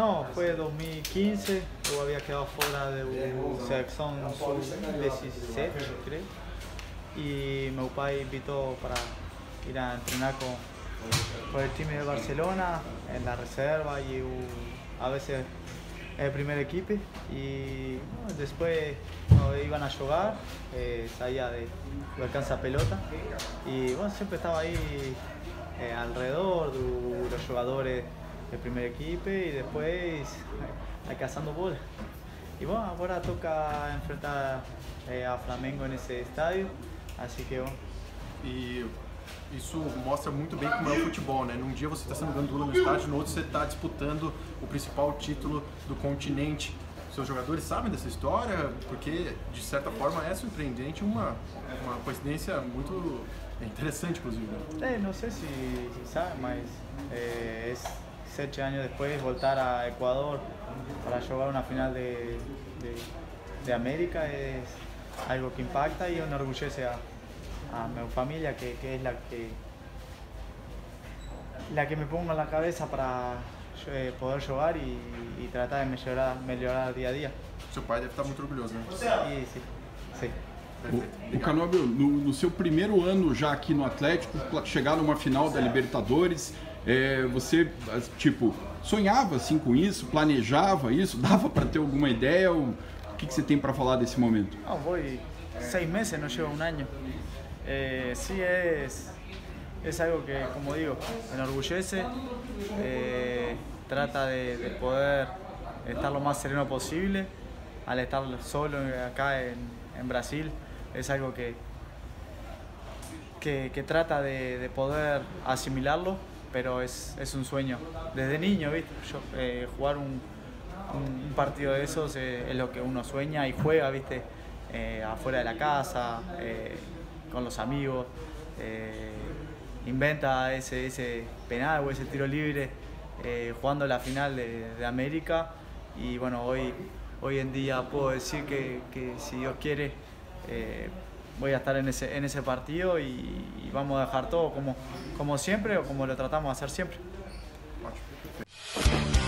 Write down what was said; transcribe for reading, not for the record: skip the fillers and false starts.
No, fue 2015, yo había quedado fuera de la selección sub-17, creo. Y meu pai invitó para ir a entrenar con el team de Barcelona, en la reserva y a veces el primer equipo. Y bueno, después cuando iban a jugar, salía de alcanza pelota. Y bueno, siempre estaba ahí alrededor de los jugadores del primer equipo y después cazando bola. Y bueno, ahora toca enfrentar a Flamengo nesse estádio, assim que bueno. E isso mostra muito bem como é o futebol, né? Num dia você está sendo gandula no estádio, no outro você está disputando o principal título do continente. Seus jogadores sabem dessa história? Porque, de certa forma, é surpreendente, uma coincidência muito interessante, inclusive. Não sei se sabe, mas 7 anos depois voltar a Equador para jogar uma final de América é algo que impacta e enorgullece a mi familia, que es la que me pongo en la cabeza para poder jugar y tratar de melhorar día a día. Seu pai deve estar muito orgulhoso, né? Sí. O Canóbio, no seu primeiro ano já aqui no Atlético, chegar numa final da Libertadores, você, tipo, sonhava assim com isso, planejava isso, dava para ter alguma ideia? O que você tem para falar desse momento? No, voy 6 meses, no llevo un año. Sí es algo que, como digo, enorgullece, trata de poder estar lo más sereno posible. Al estar solo acá en Brasil, es algo que trata de poder asimilarlo, pero es un sueño. Desde niño, ¿viste? Jugar un partido de esos es lo que uno sueña y juega, ¿viste? Afuera de la casa, con los amigos, inventa ese penal o ese tiro libre jugando la final de América. Y bueno, hoy en día puedo decir que si Dios quiere voy a estar en ese partido y vamos a dejar todo como siempre o como lo tratamos de hacer siempre. Ótimo.